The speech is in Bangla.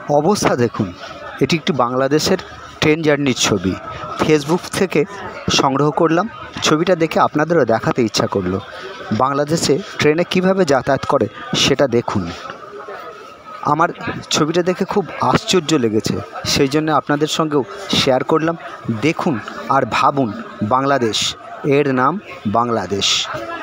অবস্থা দেখুন, এটি একটি বাংলাদেশের ট্রেন জার্নির ছবি। ফেসবুক থেকে সংগ্রহ করলাম, ছবিটা দেখে আপনাদেরও দেখাতে ইচ্ছা করলো। বাংলাদেশে ট্রেনে কিভাবে যাতায়াত করে সেটা দেখুন। আমার ছবিটা দেখে খুব আশ্চর্য লেগেছে, সেই জন্য আপনাদের সঙ্গেও শেয়ার করলাম। দেখুন আর ভাবুন, বাংলাদেশ, এর নাম বাংলাদেশ।